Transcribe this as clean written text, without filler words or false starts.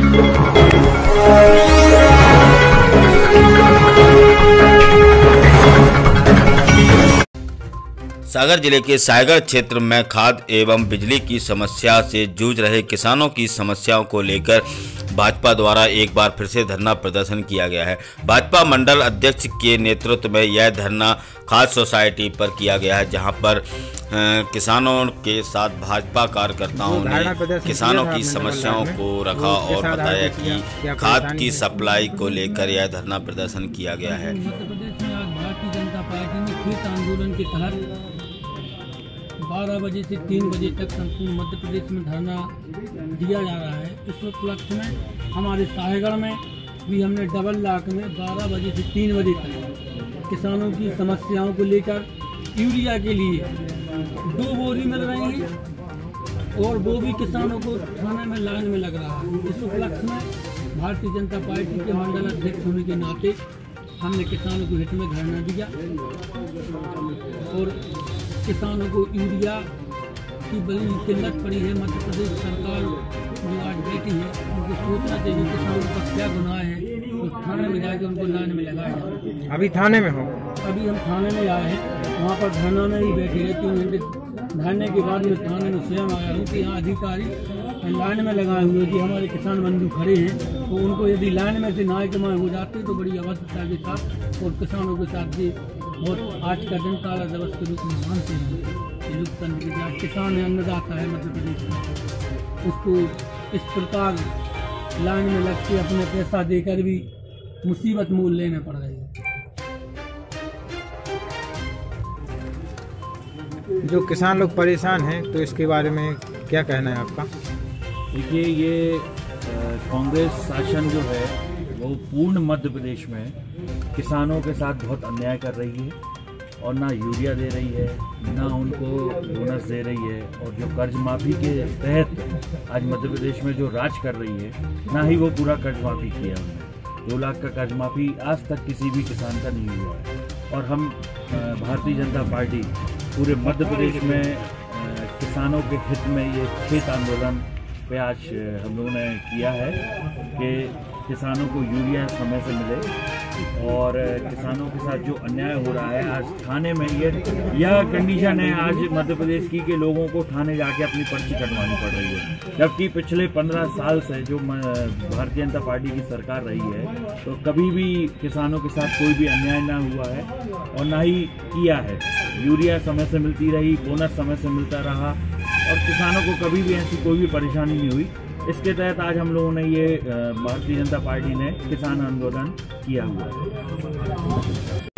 सागर जिले के सागर क्षेत्र में खाद एवं बिजली की समस्या से जूझ रहे किसानों की समस्याओं को लेकर भाजपा द्वारा एक बार फिर से धरना प्रदर्शन किया गया है। भाजपा मंडल अध्यक्ष के नेतृत्व में यह धरना खाद सोसाइटी पर किया गया है, जहां पर किसानों के साथ भाजपा कार्यकर्ताओं ने किसानों की समस्याओं को रखा और बताया कि खाद की सप्लाई को लेकर यह धरना प्रदर्शन किया गया है। भारतीय जनता पार्टी ने खेत आंदोलन के तहत 12 बजे से 3 बजे तक संपूर्ण मध्य प्रदेश में धरना दिया जा रहा है। इस उपलक्ष्य में हमारे साहेगढ़ में भी हमने डबल लाख में 12 बजे से 3 बजे तक किसानों की समस्याओं को लेकर यूरिया के लिए 2 बोरी मिल रही है और वो भी किसानों को थाने में लाइन में लग रहा है। इस उपलक्ष्य में भारतीय जनता पार्टी के मंडल अध्यक्ष होने के नाते हमने किसानों को हित में धरना दिया और किसानों को यूरिया की बड़ी किल्लत पड़ी है। मध्य प्रदेश सरकार जो आज बैठी है उनको सोचना चाहिए किसानों का क्या गुनाह है, तो थाने में जाकर उनको लाइन में लगाया जाए। अभी थाने में हो? अभी हम थाने में आए हैं, वहाँ पर धरना में ही बैठे हैं। 3 घंटे धरने के बाद में थाने में स्वयं आया हूँ कि यहाँ अधिकारी लाइन में लगाए हुए कि हमारे किसान बंधु खड़े हैं, तो उनको यदि लाइन में से ना कमाए हो जाते तो बड़ी अवस्था के साथ और किसानों के साथ भी बहुत आज का दिन काला दिवस के रूप में मानते हैं। लोकतंत्र के साथ किसान है, अन्नदाता है मध्य प्रदेश में, उसको इस प्रकार लाइन में लग के अपने पैसा देकर भी मुसीबत मूल लेने पड़ रही है। जो किसान लोग परेशान हैं तो इसके बारे में क्या कहना है आपका? देखिए, ये कांग्रेस शासन जो है वो पूर्ण मध्य प्रदेश में किसानों के साथ बहुत अन्याय कर रही है और ना यूरिया दे रही है, ना उनको बोनस दे रही है, और जो कर्ज माफ़ी के तहत आज मध्य प्रदेश में जो राज कर रही है, ना ही वो पूरा कर्ज माफ़ी किया उन्होंने। 2 लाख का कर्ज माफ़ी आज तक किसी भी किसान का नहीं हुआ है। और हम भारतीय जनता पार्टी पूरे मध्य प्रदेश में किसानों के हित में ये खेत आंदोलन पे आज हम लोगों ने किया है कि किसानों को यूरिया समय से मिले और किसानों के साथ जो अन्याय हो रहा है आज थाने में यह कंडीशन है आज मध्य प्रदेश की कि लोगों को थाने जाके अपनी पर्ची कटवानी पड़ रही है, जबकि पिछले 15 साल से जो भारतीय जनता पार्टी की सरकार रही है तो कभी भी किसानों के साथ कोई भी अन्याय ना हुआ है और ना ही किया है। यूरिया समय से मिलती रही, बोनस समय से मिलता रहा और किसानों को कभी भी ऐसी कोई भी परेशानी नहीं हुई। इसके तहत आज हम लोगों ने ये भारतीय जनता पार्टी ने किसान आंदोलन किया हुआ है।